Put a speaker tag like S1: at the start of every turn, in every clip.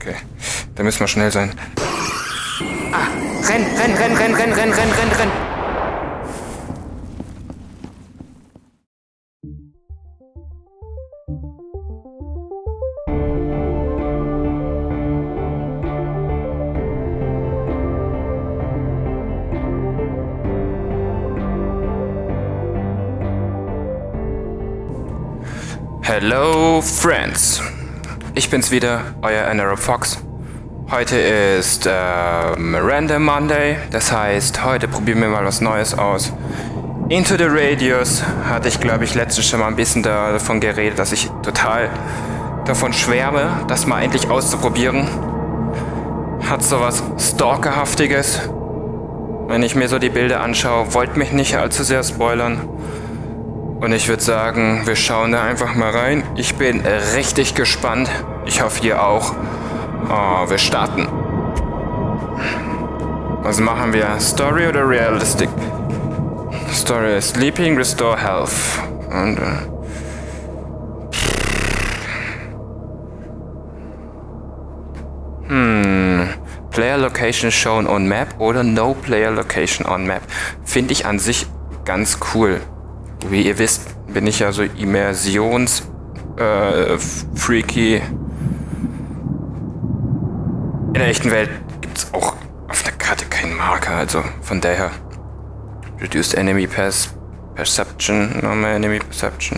S1: Okay, da müssen wir schnell sein. Ah, renn! Hello Friends! Ich bin's wieder, euer Anaerob Fox. Heute ist Random Monday, das heißt, heute probieren wir mal was Neues aus. Into the Radius hatte ich, glaube ich, letztens schon mal ein bisschen davon geredet, dass ich total davon schwärme, das mal endlich auszuprobieren. Hat sowas Stalkerhaftiges, wenn ich mir so die Bilder anschaue. Wollt mich nicht allzu sehr spoilern. Und ich würde sagen, wir schauen da einfach mal rein. Ich bin richtig gespannt. Ich hoffe, ihr auch. Oh, wir starten. Was machen wir? Story oder Realistic? Story ist Sleeping, Restore Health. Und, Player Location shown on Map oder No Player Location on Map. Finde ich an sich ganz cool. Wie ihr wisst, bin ich ja so freaky. In der echten Welt gibt es auch auf der Karte keinen Marker, also von daher. Reduced Enemy Perception, Normal Enemy Perception.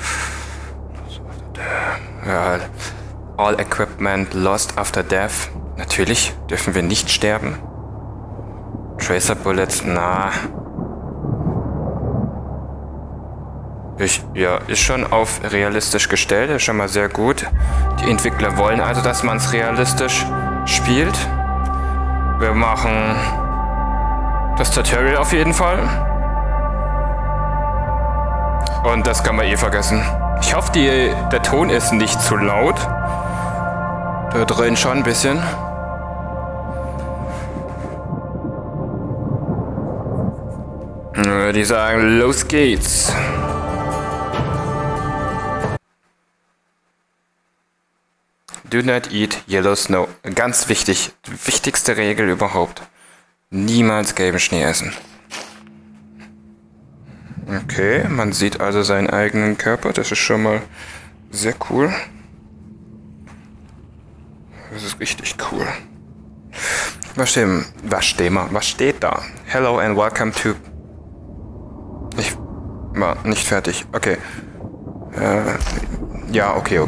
S1: Ja, all Equipment lost after death. Natürlich dürfen wir nicht sterben. Tracer Bullets, na. Ja, ist schon auf realistisch gestellt, ist schon mal sehr gut. Die Entwickler wollen also, dass man es realistisch spielt. Wir machen das Tutorial auf jeden Fall. Und das kann man eh vergessen. Ich hoffe, der Ton ist nicht zu laut. Da drin schon ein bisschen. Die sagen, los geht's. Do not eat yellow snow. Ganz wichtig. Die wichtigste Regel überhaupt. Niemals gelben Schnee essen. Okay, man sieht also seinen eigenen Körper. Das ist schon mal sehr cool. Das ist richtig cool. Was steht da? Hello and welcome to... Ich war nicht fertig. Okay. Ja, okay.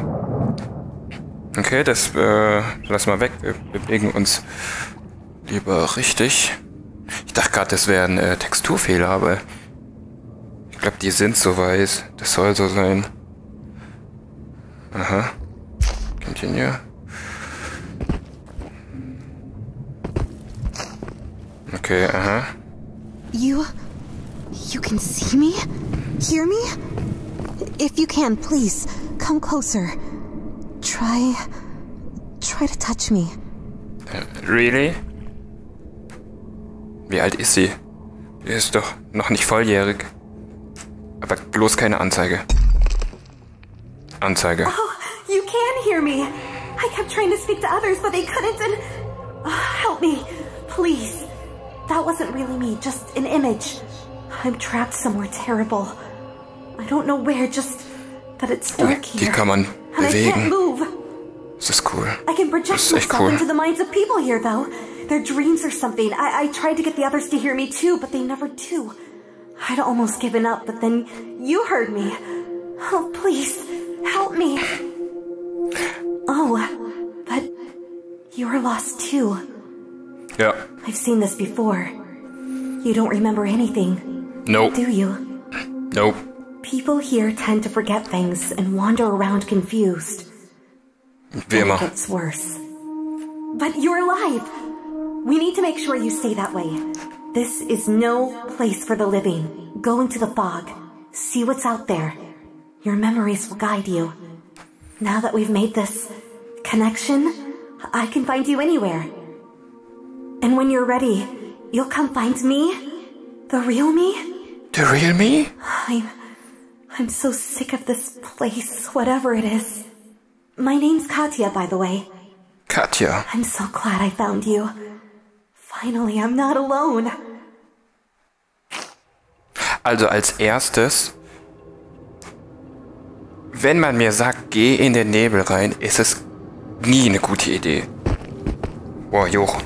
S1: Okay, das lassen wir weg. Wir bewegen uns lieber richtig. Ich dachte gerade, das wäre ein Texturfehler, aber ich glaube, die sind so weiß. Das soll so sein. Aha. Continue. Okay, aha.
S2: You can see me? Hear me? If you can, please, come closer. Try to touch me.
S1: Really? Wie alt ist sie? Die ist doch noch nicht volljährig. Aber bloß keine Anzeige. Anzeige.
S2: Oh, you can hear me. I kept trying to speak to others, but they couldn't and... help me, please. That wasn't really me, just an image. I'm trapped somewhere terrible. I don't know where, just that it's dark here.
S1: Die kann man
S2: and
S1: bewegen.
S2: I can't move.
S1: Das ist cool.
S2: I can project
S1: Das ist echt
S2: myself
S1: cool.
S2: into the minds of people here, though. Their dreams or something. I tried to get the others to hear me too, but they never do. I'd almost given up, but then you heard me. Oh, please, help me. Oh, but you're lost too.
S1: Ja.
S2: I've seen this before. You don't remember anything,
S1: Nope.
S2: do you?
S1: Nope.
S2: People here tend to forget things and wander around confused.
S1: Wie immer.
S2: It gets worse. But you're alive. We need to make sure you stay that way. This is no place for the living. Go into the fog. See what's out there. Your memories will guide you. Now that we've made this connection, I can find you anywhere. And when you're ready, you'll come find me? The real me?
S1: The real me?
S2: I'm so sick of this place, whatever it is. My name's Katya, by the way.
S1: Katja.
S2: I'm so glad I found you. Finally, I'm not alone.
S1: Also als erstes, wenn man mir sagt, geh in den Nebel rein, ist es nie eine gute Idee. Boah, Joch.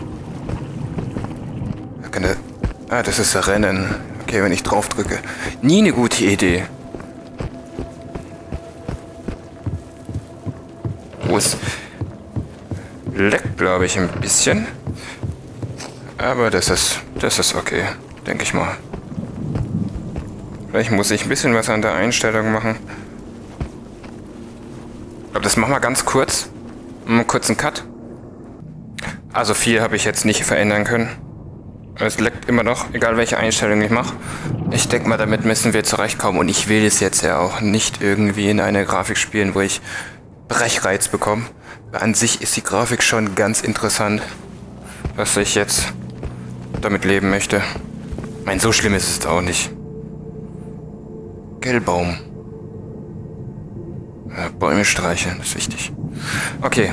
S1: Das ist Rennen. Okay, wenn ich drauf drücke. Nie eine gute Idee. Wo es leckt, glaube ich, ein bisschen. Aber das ist okay, denke ich mal. Vielleicht muss ich ein bisschen was an der Einstellung machen. Ich glaube, das machen wir ganz kurz. Einen kurzen Cut. Also viel habe ich jetzt nicht verändern können. Es leckt immer noch, egal welche Einstellung ich mache. Ich denke mal, damit müssen wir zurechtkommen. Und ich will es jetzt ja auch nicht irgendwie in eine Grafik spielen, wo ich Brechreiz bekomme. An sich ist die Grafik schon ganz interessant, dass ich jetzt damit leben möchte. Ich meine, so schlimm ist es auch nicht. Gelbbaum. Ja, Bäume streicheln, das ist wichtig. Okay.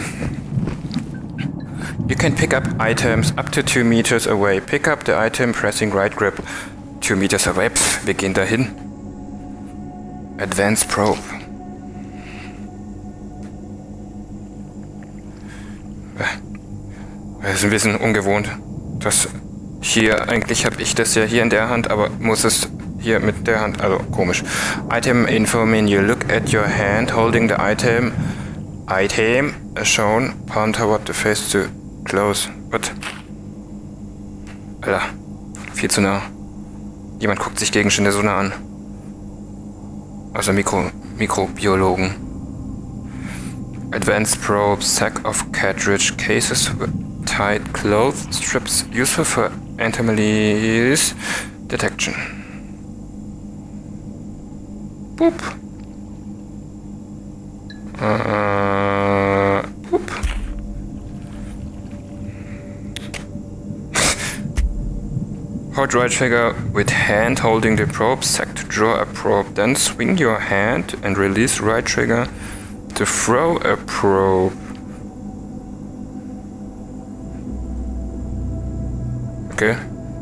S1: You can pick up items up to 2 meters away. Pick up the item pressing right grip 2 meters away. Pff, wir gehen dahin. Advanced Probe. Das ist ein bisschen ungewohnt. Das hier, eigentlich habe ich das ja hier in der Hand, aber muss es hier mit der Hand, also komisch. Item info menu. Look at your hand holding the item. Item shown. Palm toward the face to close. What? Alter, viel zu nah. Jemand guckt sich Gegenstände so nah an. Also Mikrobiologen. Advanced Probe, sack of cartridge cases, tied cloth strips, useful for antimalies detection. Boop. Boop. Hold right trigger with hand holding the probe, sack to draw a probe, then swing your hand and release right trigger to throw a probe. Okay.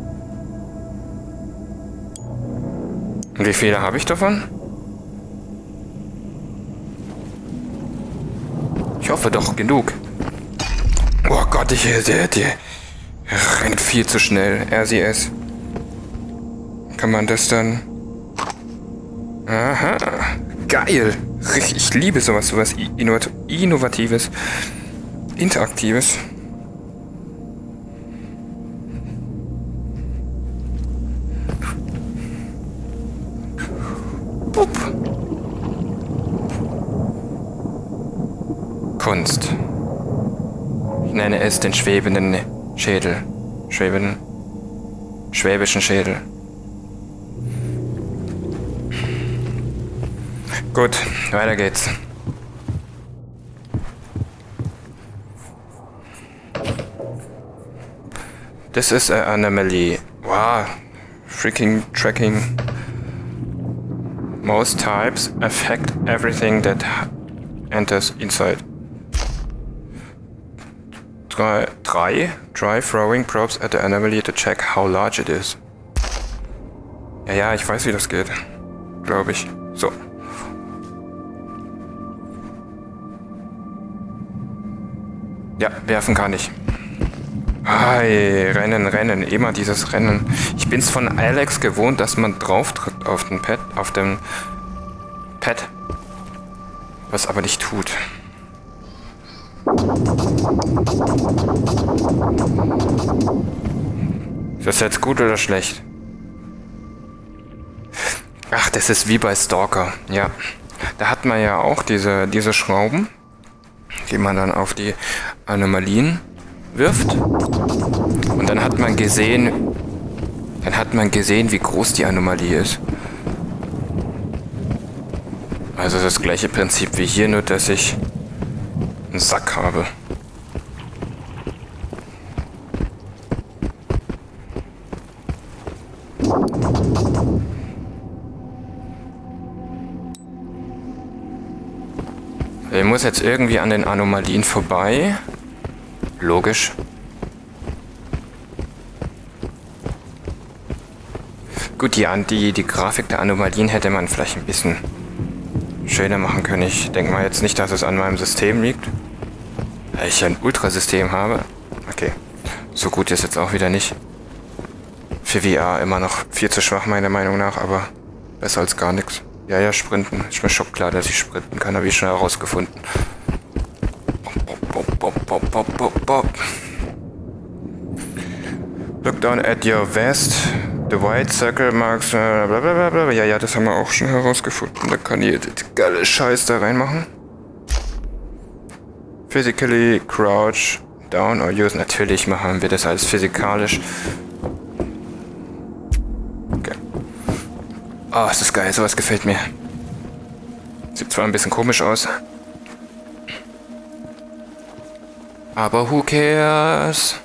S1: Und wie viele habe ich davon? Ich hoffe doch genug. Oh Gott, der rennt viel zu schnell. RCS. Kann man das dann... Aha. Geil. Ich liebe sowas Innovatives. Interaktives. Bup. Kunst. Ich nenne es den schwebenden Schädel. Schwäbischen Schädel. Gut, weiter geht's. This is an anomaly. Wow. Freaking tracking. Most types affect everything that enters inside. Try throwing probes at the anomaly to check how large it is. Ja, ich weiß, wie das geht. Glaube ich. So. Ja, werfen kann ich. Hey, rennen. Immer dieses Rennen. Ich bin's von Alex gewohnt, dass man drauf drückt auf dem Pad. Was aber nicht tut. Ist das jetzt gut oder schlecht? Ach, das ist wie bei Stalker. Ja. Da hat man ja auch diese Schrauben, die man dann auf die Anomalien wirft. Und dann hat man gesehen, wie groß die Anomalie ist. Also das gleiche Prinzip wie hier, nur dass ich einen Sack habe. Ich muss jetzt irgendwie an den Anomalien vorbei. Logisch. Gut, die Grafik der Anomalien hätte man vielleicht ein bisschen schöner machen können. Ich denke mal jetzt nicht, dass es an meinem System liegt. Weil ich ja ein Ultrasystem habe. Okay, so gut ist jetzt auch wieder nicht. Für VR immer noch viel zu schwach, meiner Meinung nach, aber besser als gar nichts. Ja, sprinten. Ist mir schon klar, dass ich sprinten kann, habe ich schon herausgefunden. Look down at your vest. The white circle marks... Blablabla. Ja, das haben wir auch schon herausgefunden. Da kann ich geile Scheiß da reinmachen. Physically crouch down or use. Natürlich machen wir das alles physikalisch. Okay. Oh, ist das geil. Sowas gefällt mir. Sieht zwar ein bisschen komisch aus. Aber who cares?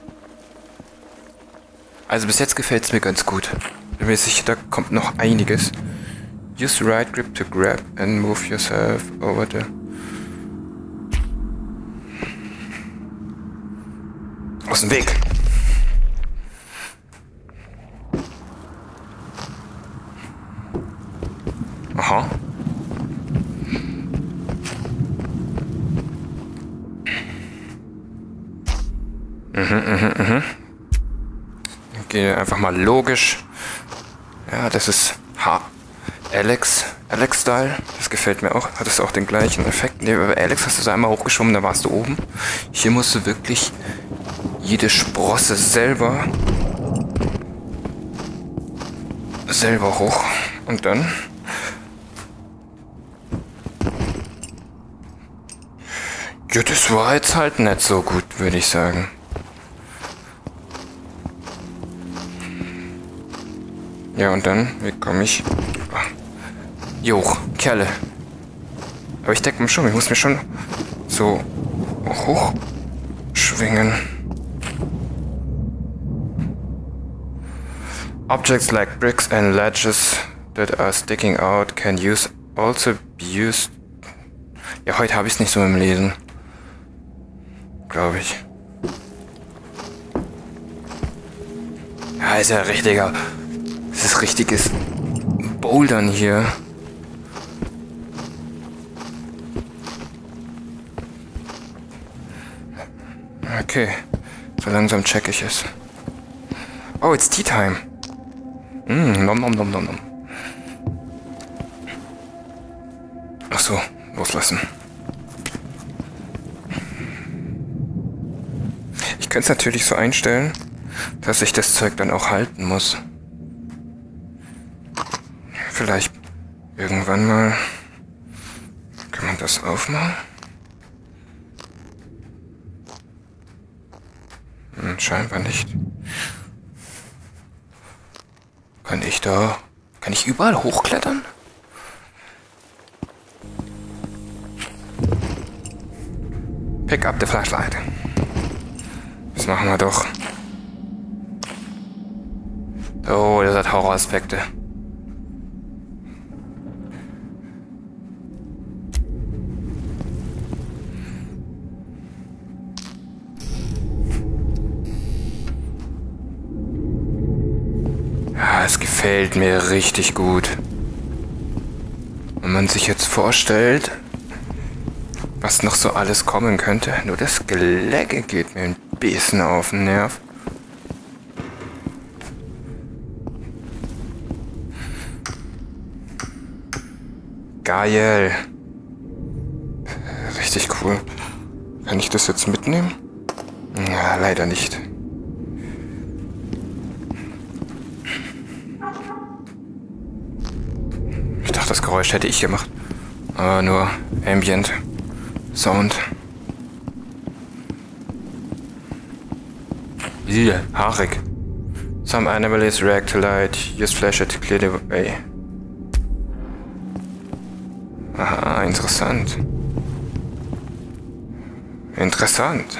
S1: Also bis jetzt gefällt es mir ganz gut. Bin mir sicher, da kommt noch einiges. Use the right grip to grab and move yourself over the... Aus dem Weg! Aha. Gehe einfach mal logisch. Ja, das ist Alex-Style. Das gefällt mir auch. Hat es auch den gleichen Effekt. Nee, bei Alex hast du so einmal hochgeschoben, da warst du oben. Hier musst du wirklich jede Sprosse selber hoch. Und dann... Ja, das war jetzt halt nicht so gut, würde ich sagen. Ja, und dann, wie komme ich? Joch, Kerle. Aber ich denke mir schon, ich muss mir schon so hoch schwingen. Objects like bricks and ledges that are sticking out can also be used. Ja, heute habe ich es nicht so im Lesen. Glaube ich. Ja, ist ja richtiger. Das ist richtiges Bouldern hier. Okay. So langsam check ich es. Oh, it's tea time. Nom. Ach so, loslassen. Ich könnte es natürlich so einstellen, dass ich das Zeug dann auch halten muss. Vielleicht irgendwann mal kann man das aufmachen. Scheinbar nicht. Kann ich überall hochklettern? Pick up the flashlight. Das machen wir doch. Oh, das hat Horroraspekte. Ja, es gefällt mir richtig gut. Wenn man sich jetzt vorstellt, was noch so alles kommen könnte. Nur das Gelecke geht mir ein bisschen auf den Nerv. Geil. Richtig cool. Kann ich das jetzt mitnehmen? Ja, leider nicht. Ich dachte, das Geräusch hätte ich gemacht. Aber nur Ambient Sound. Haarig. Some animals react to light. Use flashlight to clear the way. Aha, interessant. Interessant.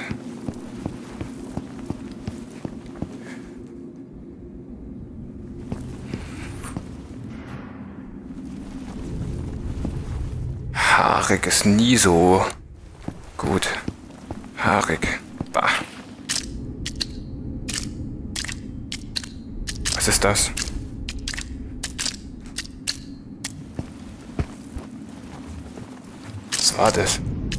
S1: Haarig ist nie so gut. Haarig. Bah. Was ist das? Was war das?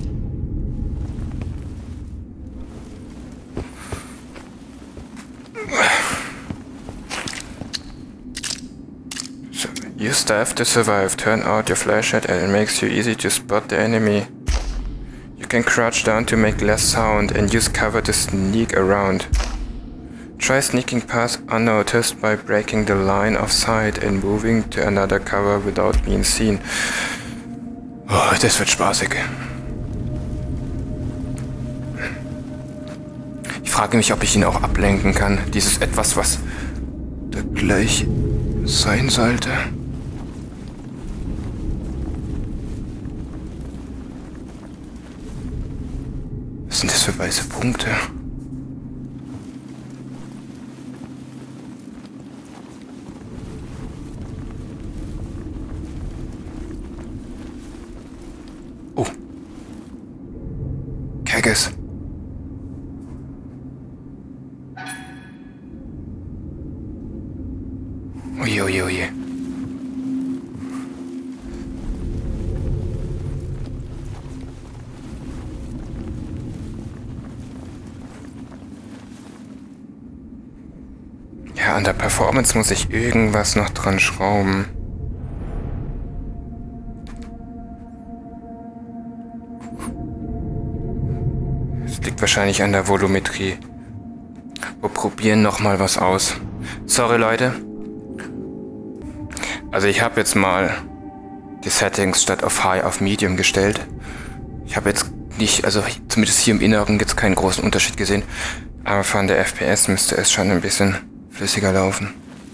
S1: Use staff to survive. Turn out your flashlight and it makes you easy to spot the enemy. You can crouch down to make less sound and use cover to sneak around. Try sneaking past unnoticed by breaking the line of sight and moving to another cover without being seen. Oh, das wird spaßig. Ich frage mich, ob ich ihn auch ablenken kann. Dieses etwas, was da gleich sein sollte. Was sind das für weiße Punkte? Oh. Kegges. Oje, oje, oje. Ja, an der Performance muss ich irgendwas noch dran schrauben. Es liegt wahrscheinlich an der Volumetrie. Wir probieren noch mal was aus. Sorry, Leute. Also ich habe jetzt mal die Settings statt auf High auf Medium gestellt. Ich habe jetzt nicht, also zumindest hier im Inneren jetzt keinen großen Unterschied gesehen. Aber von der FPS müsste es schon ein bisschen flüssiger laufen.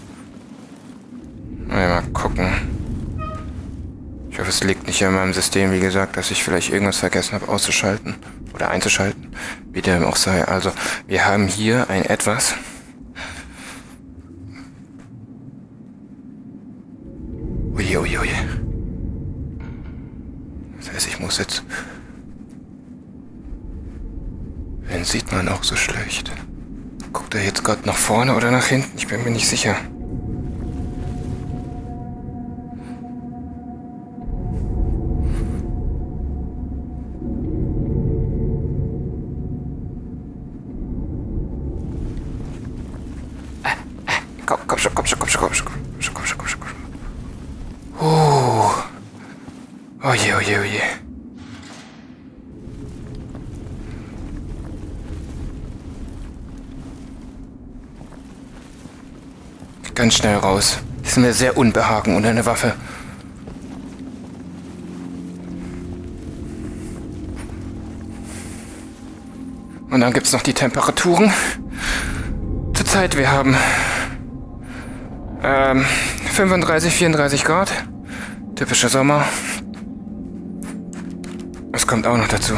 S1: Mal gucken. Ich hoffe, es liegt nicht an meinem System, wie gesagt, dass ich vielleicht irgendwas vergessen habe auszuschalten oder einzuschalten. Wie dem auch sei. Also wir haben hier ein etwas. Oje, oje, oje. Das heißt, ich muss jetzt... Den sieht man auch so schlecht. Guckt er jetzt gerade nach vorne oder nach hinten? Ich bin mir nicht sicher. Komm schon. Oje, oje, oje. Ganz schnell raus. Ist mir sehr unbehagen unter eine Waffe. Und dann gibt's noch die Temperaturen. Zurzeit, wir haben 35, 34 Grad. Typischer Sommer. Das kommt auch noch dazu.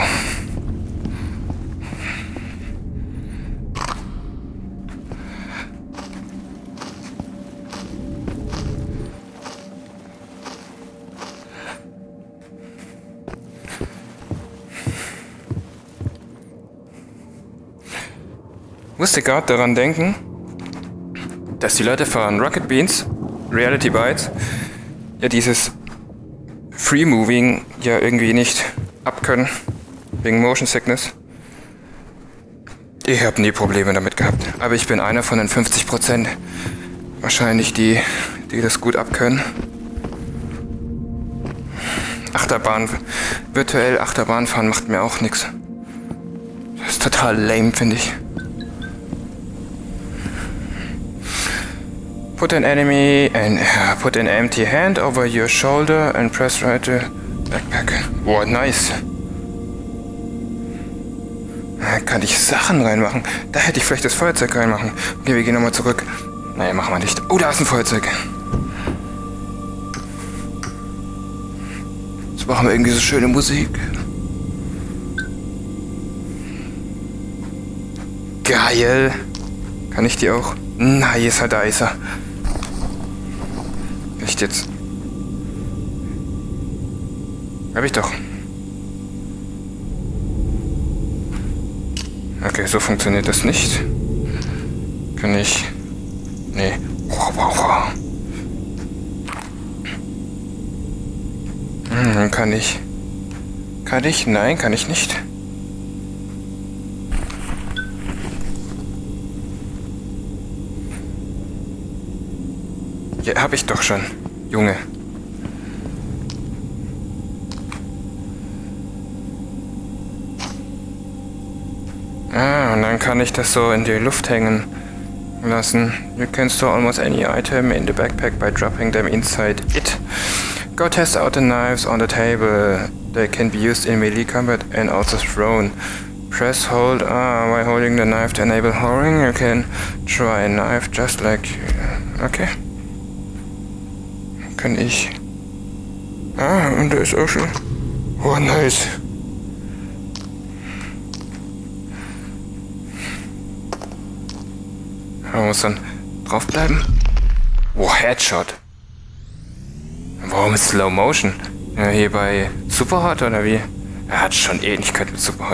S1: Musste gerade daran denken, dass die Leute von Rocket Beans, Reality Bites, ja dieses Free Moving ja irgendwie nicht abkönnen, wegen Motion Sickness. Ich habe nie Probleme damit gehabt, aber ich bin einer von den 50% wahrscheinlich, die das gut abkönnen. Virtuell Achterbahn fahren macht mir auch nichts. Das ist total lame, finde ich. Put an empty hand over your shoulder and press right to backpack. Boah, nice. Da kann ich Sachen reinmachen. Da hätte ich vielleicht das Feuerzeug reinmachen. Okay, wir gehen nochmal zurück. Naja, machen wir nicht. Oh, da ist ein Feuerzeug. Jetzt machen wir irgendwie so schöne Musik. Geil. Kann ich die auch? Nice, da ist er. Echt jetzt? Hab ich doch. Okay, so funktioniert das nicht. Kann ich... Nee. Dann kann ich... Kann ich? Nein, kann ich nicht. Ja, hab ich doch schon. Junge. Ah, und dann kann ich das so in die Luft hängen lassen. You can store almost any item in the backpack by dropping them inside it. Go test out the knives on the table. They can be used in melee combat and also thrown. Press hold while holding the knife to enable holding. You can try a knife just like... Okay. Kann ich... Ah, und da ist auch schon... Oh, nice. Man muss dann draufbleiben. Oh, Headshot. Warum ist Slow Motion? Ja, hier bei Superhot oder wie? Er hat schon Ähnlichkeit mit Superhot.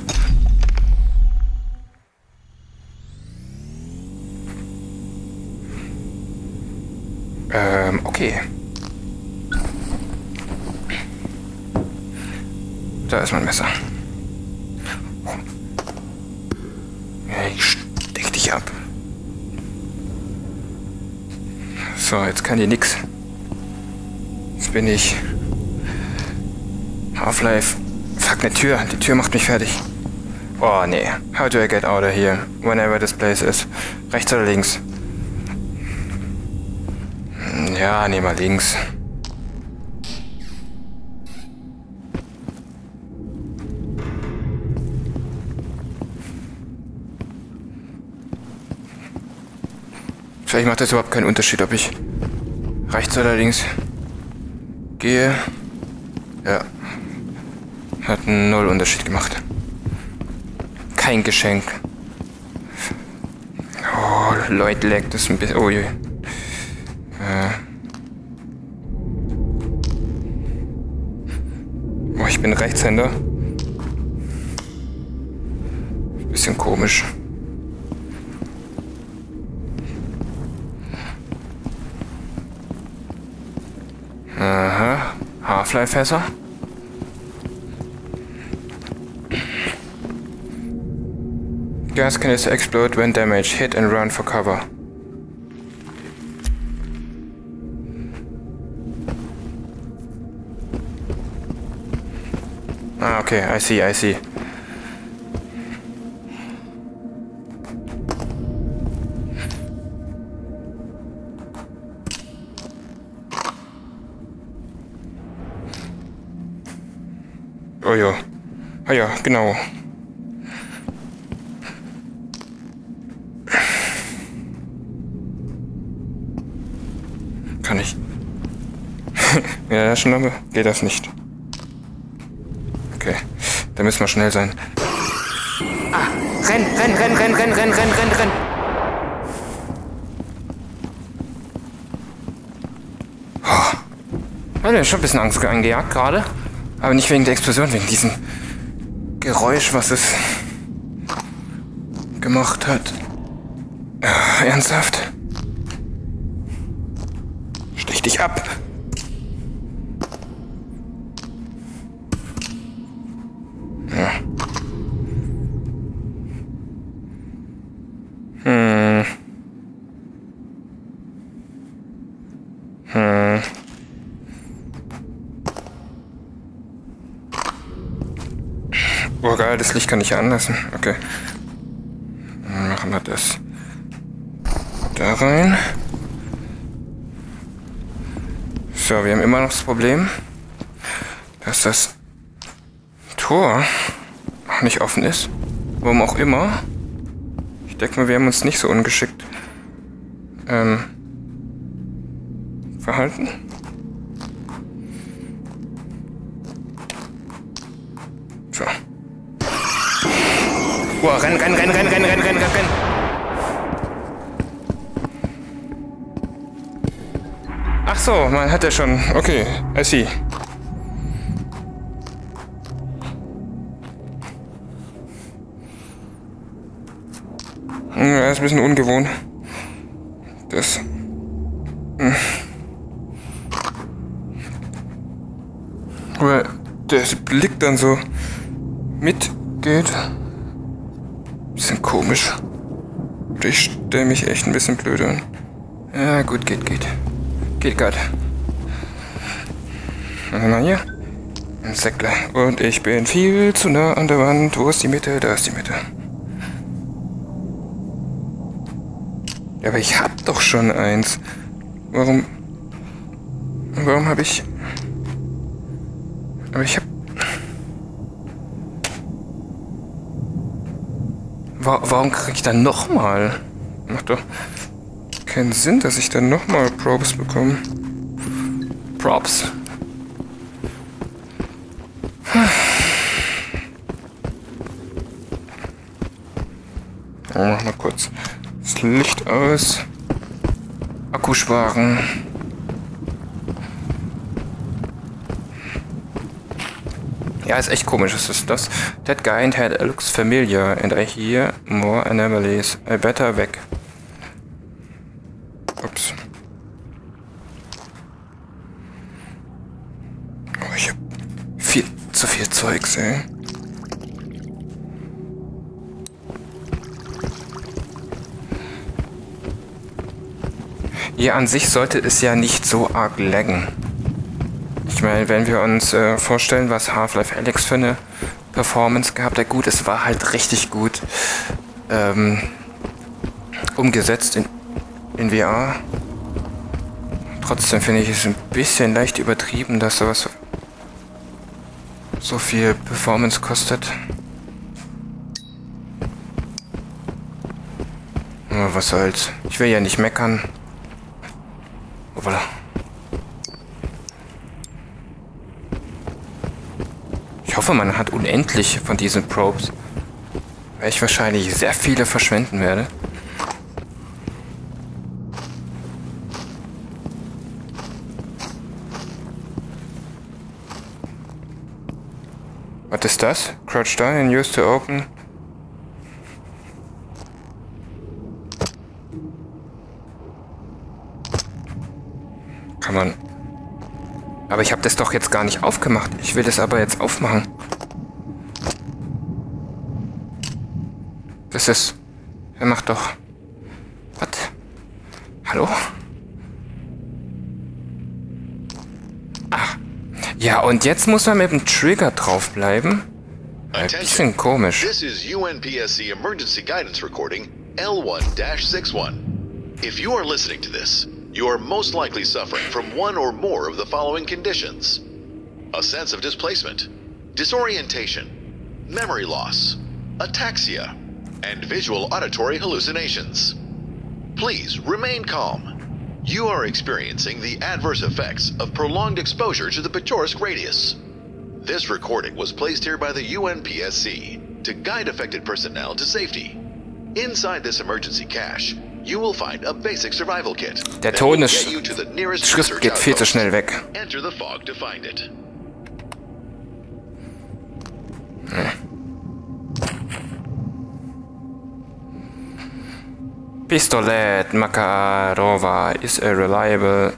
S1: Okay. Da ist mein Messer. Ich steck dich ab. So, jetzt kann hier nix. Jetzt bin ich... Half-Life. Fuck, ne Tür. Die Tür macht mich fertig. Oh, nee. How do I get out of here? Whenever this place is. Rechts oder links? Ja, nehmen wir links. Vielleicht macht das überhaupt keinen Unterschied, ob ich rechts oder links gehe. Ja. Hat einen null Unterschied gemacht. Kein Geschenk. Oh, Leute, leckt das ein bisschen. Oh je. Oh, ich bin Rechtshänder. Bisschen komisch. Aha. Half-Life-Fässer. Gas can explode when damaged. Hit and run for cover. Ah, okay, I see. Oh ja. Ah ja, genau. Kann ich. Ja, der Schnappe geht das nicht. Okay, da müssen wir schnell sein. Ah, renn! Oh. Leute, schon ein bisschen Angst angejagt gerade. Aber nicht wegen der Explosion, wegen diesem Geräusch, was es gemacht hat. Ernsthaft? Stech dich ab! Ja. Oh geil, das Licht kann ich anlassen. Okay. Dann machen wir das da rein. So, wir haben immer noch das Problem, dass das Tor noch nicht offen ist. Warum auch immer. Ich denke mal, wir haben uns nicht so ungeschickt verhalten. So. Oh, renn. Ach so, man hat ja schon. Okay, I see. Ja, ist ein bisschen ungewohnt. Das. Weil der Blick dann so mitgeht. Bisschen komisch. Ich stelle mich echt ein bisschen blöd an. Ja, gut, geht. Geht grad. Also mal hier. Ein Säckler. Und ich bin viel zu nah an der Wand. Wo ist die Mitte? Da ist die Mitte. Ja, aber ich hab doch schon eins. Warum habe ich... Aber ich hab... Warum krieg ich dann nochmal? Macht doch keinen Sinn, dass ich dann nochmal Props bekomme. Props. Mach mal kurz das Licht aus. Akku sparen. Ja, ist echt komisch. Was ist das? That guy in head looks familiar and I hear more anomalies. I better weg. Ups. Oh, ich hab viel zu viel Zeugs, ey. Ja, an sich sollte es ja nicht so arg laggen. Ich meine, wenn wir uns vorstellen, was Half-Life Alyx für eine Performance gehabt hat, gut, es war halt richtig gut umgesetzt in VR. Trotzdem finde ich es ein bisschen leicht übertrieben, dass sowas so viel Performance kostet. Aber was soll's. Ich will ja nicht meckern. Voilà. Ich hoffe, man hat unendlich von diesen Probes, weil ich wahrscheinlich sehr viele verschwenden werde. Was ist das? Crouch down and use to open. Kann man... Aber ich habe das doch jetzt gar nicht aufgemacht. Ich will das aber jetzt aufmachen. Das ist... Er macht doch... Was? Hallo? Ach. Ja, und jetzt muss man mit dem Trigger draufbleiben. Ein bisschen komisch.
S3: This is UNPSC Emergency Guidance Recording L1-61. If you are listening to this, you are most likely suffering from one or more of the following conditions: a sense of displacement, disorientation, memory loss, ataxia, and visual auditory hallucinations. Please remain calm. You are experiencing the adverse effects of prolonged exposure to the Pechorsk radius. This recording was placed here by the UNPSC to guide affected personnel to safety. Inside this emergency cache, you will find a basic survival kit.
S1: Der Todesschrift geht viel zu schnell weg.
S3: Enter the fog to find it.
S1: Pistolet Makarova is a reliable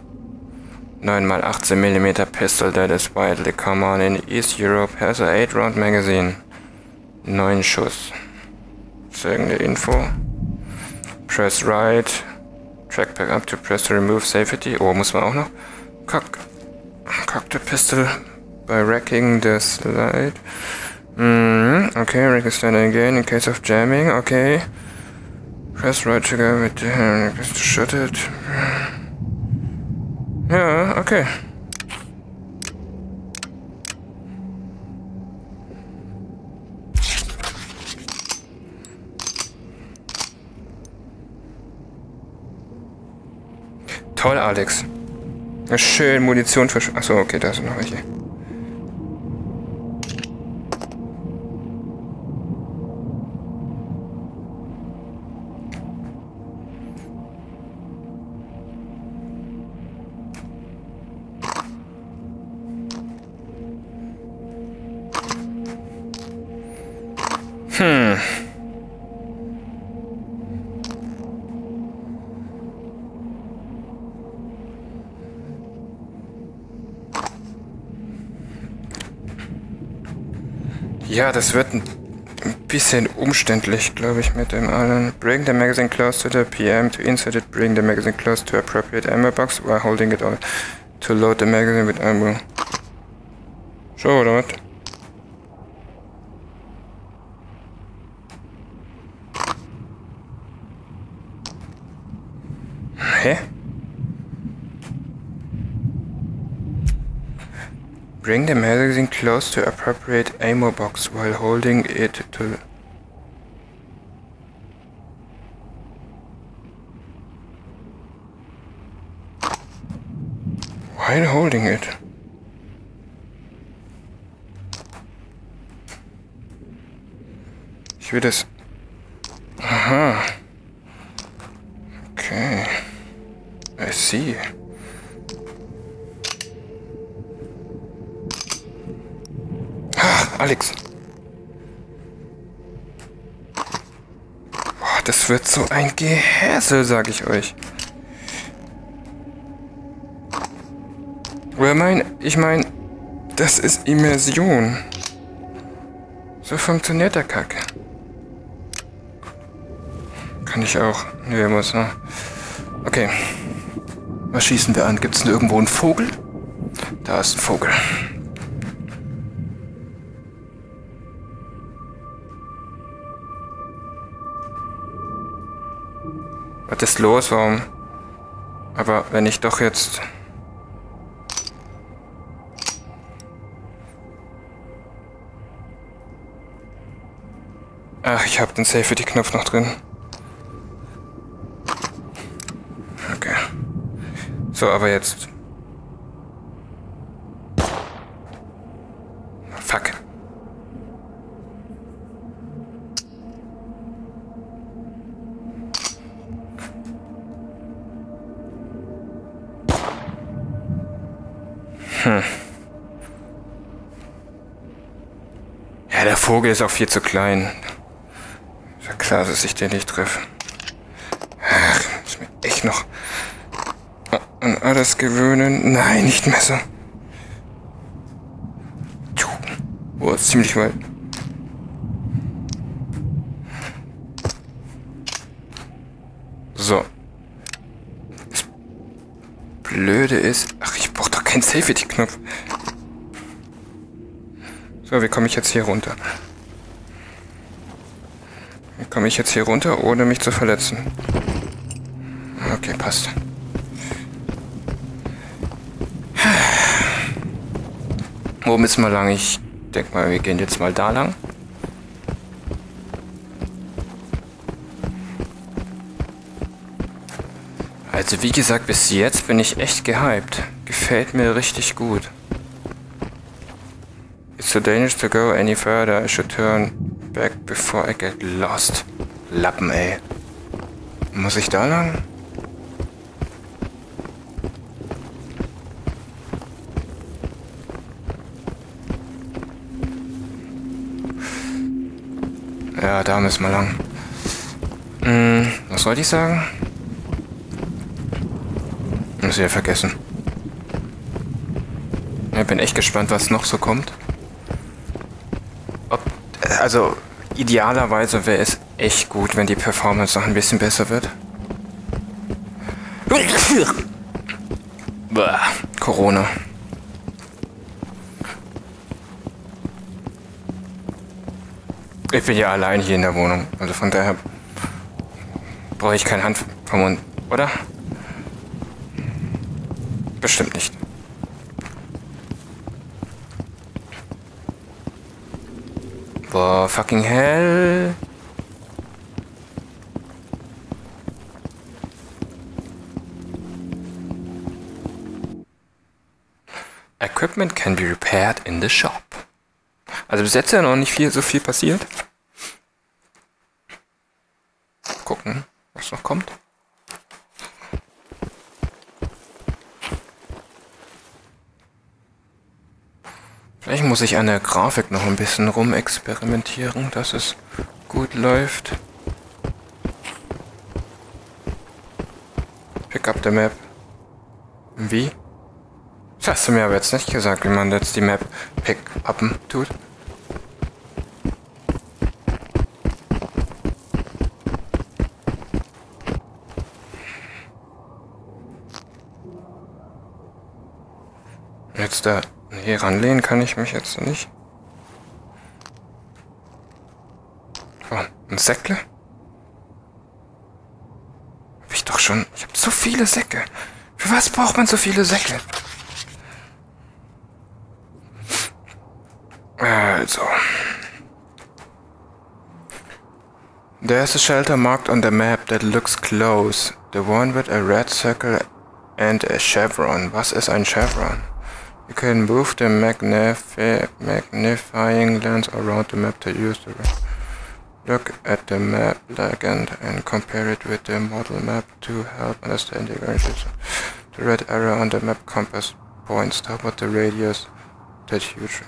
S1: 9x18mm pistol that is widely common in East Europe, has a 8-round magazine. 9 Schuss. Folgende Info. Press right. Trackpad up to press to remove safety. Oh, muss man auch noch. Cock the pistol by racking the slide. Okay, rack the slide again in case of jamming. Okay. Press right trigger with the hand to shut it. Ja, okay. Toll, Alex. Schön Munition für... Achso, okay, da sind noch welche. Ja, das wird ein bisschen umständlich, glaube ich, mit dem allen. Bring the magazine close to the PM to insert it. Bring the magazine close to appropriate ammo box while holding it on to load the magazine with ammo. So, oder was? Hä? Bring the magazine close to appropriate ammo box while holding it to... While holding it? Ich will das... Aha. Okay. I see. Alex. Boah, das wird so ein Gehässel, sag ich euch. Ich meine, das ist Immersion. So funktioniert der Kack. Kann ich auch. Nee, muss, ne? Okay. Was schießen wir an? Gibt's denn irgendwo einen Vogel? Da ist ein Vogel. Was ist los? Warum? Aber wenn ich doch jetzt... Ach, ich habe den Safety-Knopf noch drin. Okay. So, aber jetzt... Fuck. Ja, der Vogel ist auch viel zu klein. Ist ja klar, dass ich den nicht treffe. Ach, muss mir echt noch an alles gewöhnen. Nein, nicht Messer. Oh, ist ziemlich weit. So. Das Blöde ist... Ach, ich brauche doch keinen Safety-Knopf. So, wie komme ich jetzt hier runter? Wie komme ich jetzt hier runter, ohne mich zu verletzen? Okay, passt. Wo müssen wir lang? Ich denke mal, wir gehen jetzt mal da lang. Also wie gesagt, bis jetzt bin ich echt gehypt. Gefällt mir richtig gut. It's so dangerous to go any further. I should turn back before I get lost. Lappen, ey. Muss ich da lang? Ja, da müssen wir lang. Was wollte ich sagen? Muss ich ja vergessen. Ich bin echt gespannt, was noch so kommt. Also, idealerweise wäre es echt gut, wenn die Performance noch ein bisschen besser wird. Corona. Ich bin ja allein hier in der Wohnung. Also von daher brauche ich keine Hand vom Mund, oder? Bestimmt nicht. Boah, fucking hell. Equipment can be repaired in the shop. Also bis jetzt ja noch nicht so viel passiert. Gucken, was noch kommt. Vielleicht muss ich an der Grafik noch ein bisschen rumexperimentieren, dass es gut läuft. Pick up the map. Wie? Das hast du mir aber jetzt nicht gesagt, wie man jetzt die Map pick-upen tut. jetzt da... Nee, ranlehnen kann ich mich jetzt nicht. Oh, ein Säckle? Hab ich doch schon... Ich hab so viele Säcke. Für was braucht man so viele Säcke? Also... There's a shelter marked on the map that looks close. The one with a red circle and a chevron. Was ist ein Chevron? You can move the magnifying lens around the map to use the look at the map legend and compare it with the model map to help understand the ranges. The red arrow on the map compass points toward the radius that huge.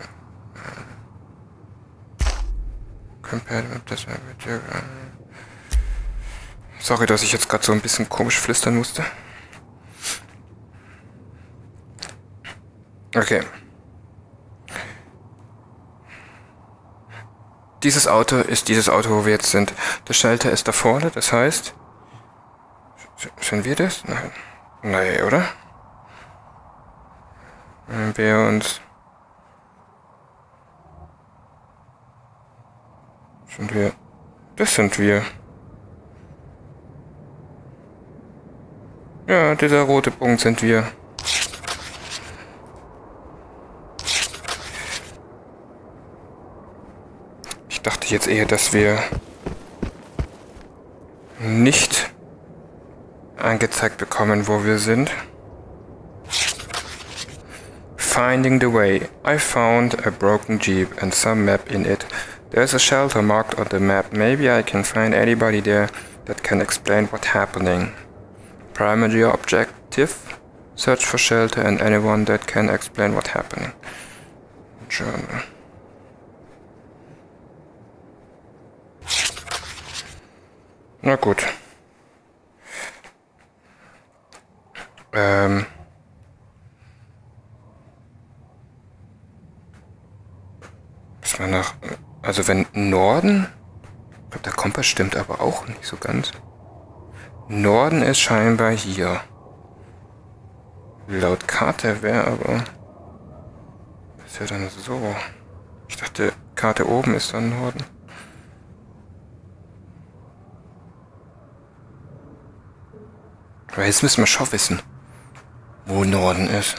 S1: Compare the map this map with your... Sorry, dass ich jetzt gerade so ein bisschen komisch flüstern musste. Okay. Dieses Auto ist dieses Auto, wo wir jetzt sind. Der Schalter ist da vorne, das heißt... Sind wir das? Nein. Nein, oder? Wenn wir uns... Sind wir... Das sind wir. Ja, dieser rote Punkt sind wir. Ich dachte jetzt eher, dass wir nicht angezeigt bekommen, wo wir sind. Finding the way. I found a broken Jeep and some map in it. There's a shelter marked on the map. Maybe I can find anybody there that can explain what's happening. Primary objective. Search for shelter and anyone that can explain what's happening. Journal. Na gut. Muss man nach... Also wenn Norden... Ich glaube, der Kompass stimmt aber auch nicht so ganz. Norden ist scheinbar hier. Laut Karte wäre aber... Ist ja dann so. Ich dachte, Karte oben ist dann Norden. Aber jetzt müssen wir schon wissen, wo Norden ist.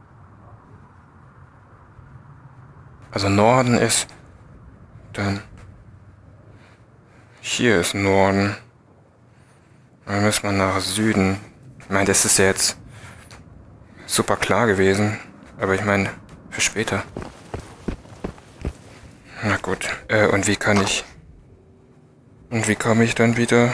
S1: Also Norden ist dann... Hier ist Norden. Dann müssen wir nach Süden. Ich meine, das ist ja jetzt super klar gewesen. Aber ich meine, für später. Na gut. Und wie kann ich... Und wie komme ich dann wieder...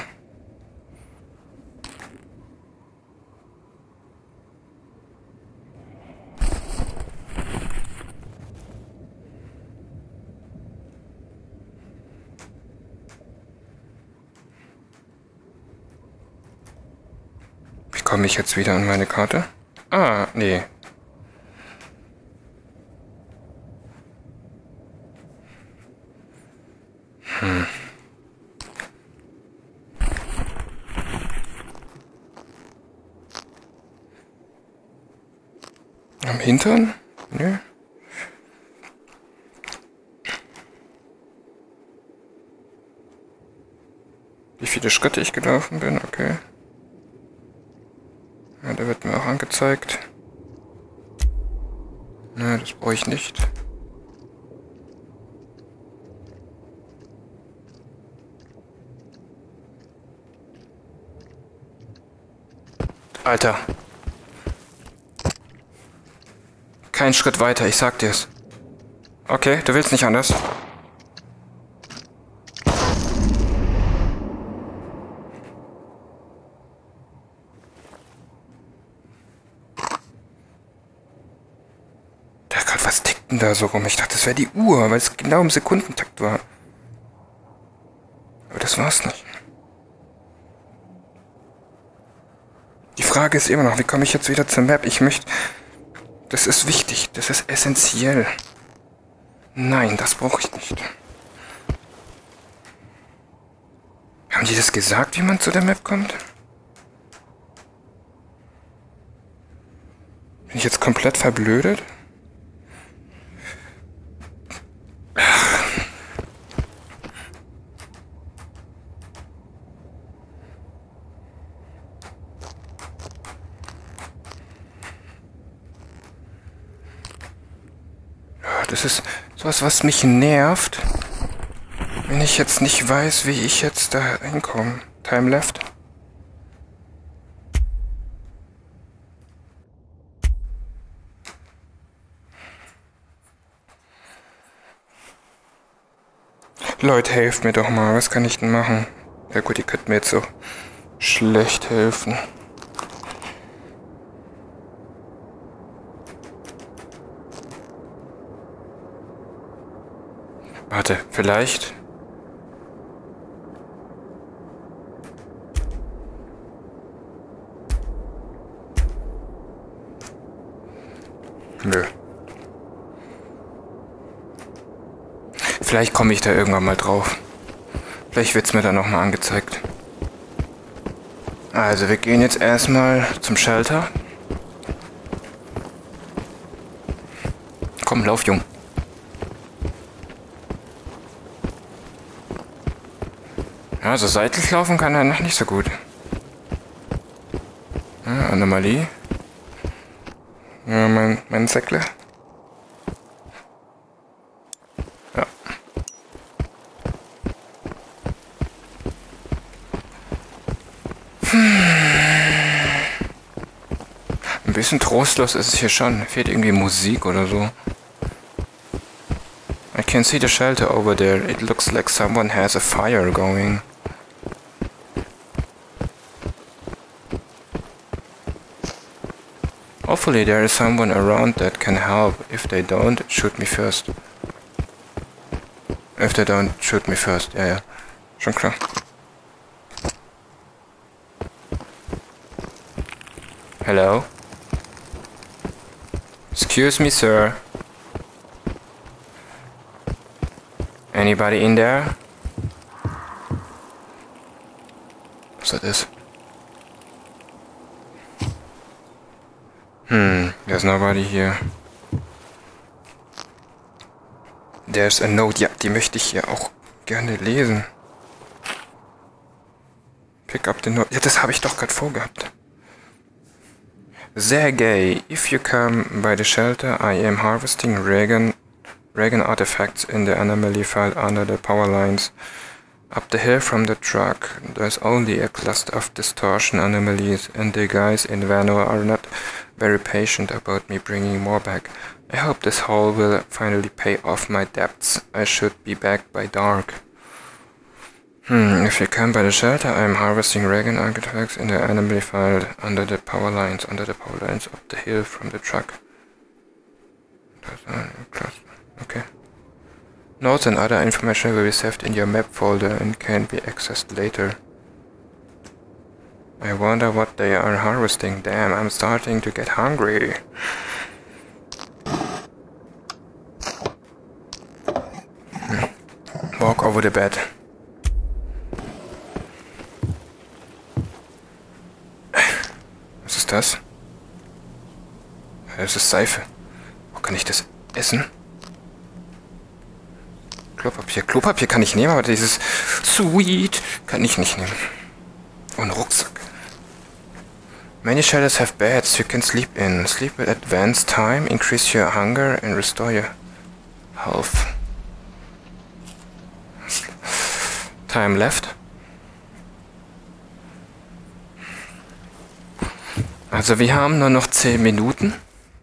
S1: Komme ich jetzt wieder an meine Karte? Ah, nee. Am Hintern? Nö. Wie viele Schritte ich gelaufen bin, okay. Ja, der wird mir auch angezeigt. Ne, das brauche ich nicht. Alter. Kein Schritt weiter, ich sag dir's. Okay, du willst nicht anders. Was tickt denn da so rum? Ich dachte, das wäre die Uhr, weil es genau im Sekundentakt war. Aber das war's nicht. Die Frage ist immer noch, wie komme ich jetzt wieder zur Map? Ich möchte... Das ist wichtig, das ist essentiell. Nein, das brauche ich nicht. Haben die das gesagt, wie man zu der Map kommt? Bin ich jetzt komplett verblödet? Das ist sowas, was mich nervt, wenn ich jetzt nicht weiß, wie ich jetzt da hinkomme. Time left. Leute, helft mir doch mal. Was kann ich denn machen? Ja gut, ihr könnt mir jetzt so schlecht helfen. Warte, vielleicht? Nö. Vielleicht komme ich da irgendwann mal drauf. Vielleicht wird es mir dann nochmal angezeigt. Also, wir gehen jetzt erstmal zum Shelter. Komm, lauf, Jung. Ja, so seitlich laufen kann er noch nicht so gut. Ja, Anomalie. Ja, mein Säckle. Ja. Ein bisschen trostlos ist es hier schon. Fehlt irgendwie Musik oder so. I can see the shelter over there. It looks like someone has a fire going. Hopefully there is someone around that can help. If they don't, shoot me first. If they don't, shoot me first. Ja, ja. Schon klar. Hello? Excuse me, sir. Anybody in there? Was that is? There's nobody here. There's a note. Ja, die möchte ich hier auch gerne lesen. Pick up the note. Ja, das habe ich doch gerade vorgehabt. Sergey, if you come by the shelter, I am harvesting Reagan artifacts in the anomaly file under the power lines. Up the hill from the truck, there's only a cluster of distortion anomalies, and the guys in Vano are not very patient about me bringing more back. I hope this haul will finally pay off my debts. I should be back by dark. If you come by the shelter, I am harvesting Reagan artifacts in the anomaly file under the power lines up the hill from the truck. Okay. Notes and other information will be saved in your map folder and can be accessed later. I wonder what they are harvesting. Damn, I'm starting to get hungry. Walk over the bed. Was ist das? Das ist Seife. Wo kann ich das essen? Klopapier. Klopapier kann ich nehmen, aber dieses Sweet kann ich nicht nehmen. Und Rucksack. Many shelters have beds you can sleep in. Sleep at advanced time, increase your hunger and restore your health. Time left. Also wir haben nur noch 10 Minuten.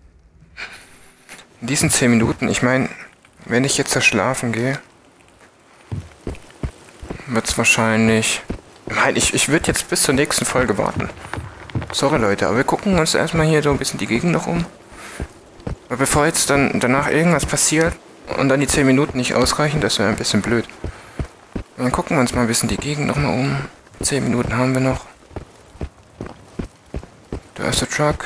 S1: In diesen 10 Minuten, ich meine, wenn ich jetzt da schlafen gehe, wird es wahrscheinlich... Nein, ich würde jetzt bis zur nächsten Folge warten. Sorry Leute, aber wir gucken uns erstmal hier so ein bisschen die Gegend noch um. Weil bevor jetzt dann danach irgendwas passiert und dann die 10 Minuten nicht ausreichen, das wäre ein bisschen blöd. Und dann gucken wir uns mal ein bisschen die Gegend nochmal um. 10 Minuten haben wir noch. Da ist der Truck.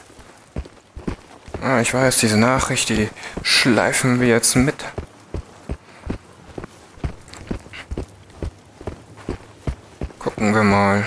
S1: Ah, ich weiß, diese Nachricht, die schleifen wir jetzt mit. Gucken wir mal.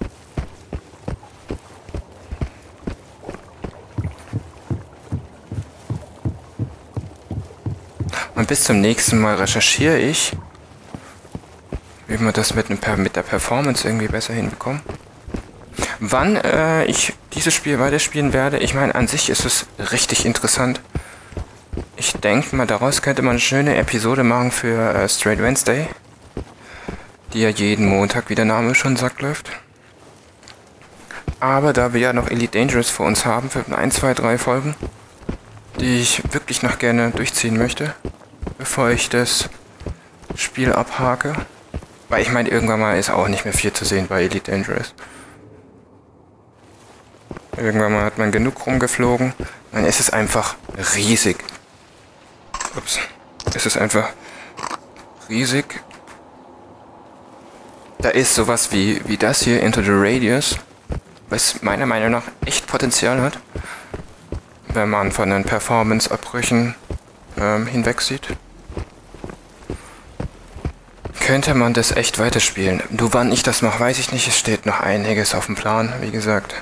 S1: Und bis zum nächsten Mal recherchiere ich, wie wir das mit der Performance irgendwie besser hinbekommen. Wann ich dieses Spiel weiterspielen werde, ich meine, an sich ist es richtig interessant. Ich denke mal, daraus könnte man eine schöne Episode machen für Straight Wednesday, die ja jeden Montag, wie der Name schon sagt, läuft. Aber da wir ja noch Elite Dangerous vor uns haben, für 1, 2, 3 Folgen, die ich wirklich noch gerne durchziehen möchte, bevor ich das Spiel abhake. Weil ich meine, irgendwann mal ist auch nicht mehr viel zu sehen bei Elite Dangerous. Irgendwann mal hat man genug rumgeflogen, dann ist es einfach riesig. Ups. Es ist einfach riesig. Da ist sowas wie das hier, Into the Radius, was meiner Meinung nach echt Potenzial hat, wenn man von den Performance-Abbrüchen hinweg sieht. Könnte man das echt weiterspielen. Du, wann ich das mache, weiß ich nicht. Es steht noch einiges auf dem Plan, wie gesagt.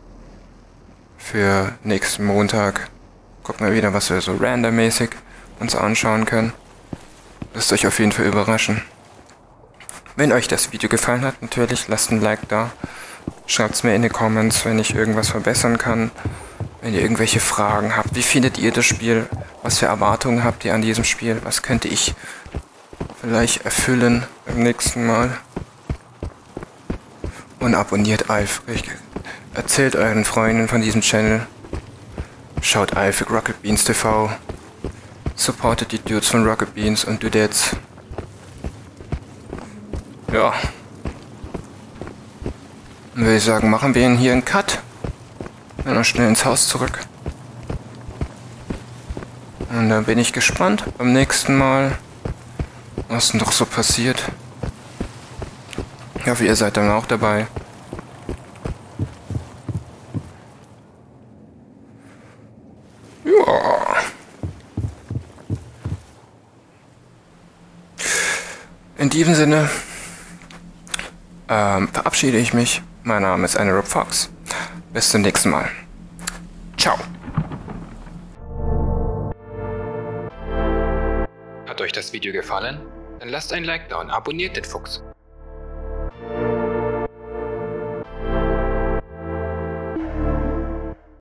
S1: Für nächsten Montag gucken wir wieder, was wir so randommäßig uns anschauen können. Lasst euch auf jeden Fall überraschen. Wenn euch das Video gefallen hat, natürlich lasst ein Like da. Schreibt es mir in die Comments, wenn ich irgendwas verbessern kann. Wenn ihr irgendwelche Fragen habt. Wie findet ihr das Spiel? Was für Erwartungen habt ihr an diesem Spiel? Was könnte ich vielleicht erfüllen beim nächsten Mal? Und abonniert eifrig. Erzählt euren Freunden von diesem Channel. Schaut eifrig Rocket Beans TV. Supportet die Dudes von Rocket Beans und Dudettes. Ja. Dann würde ich sagen, machen wir hier einen Cut. Dann noch schnell ins Haus zurück. Und dann bin ich gespannt beim nächsten Mal, was noch so passiert. Ich hoffe, ihr seid dann auch dabei. Ja. In diesem Sinne verabschiede ich mich. Mein Name ist Anaerob Fox. Bis zum nächsten Mal. Ciao. Hat euch das Video gefallen? Dann lasst ein Like da und abonniert den Fuchs.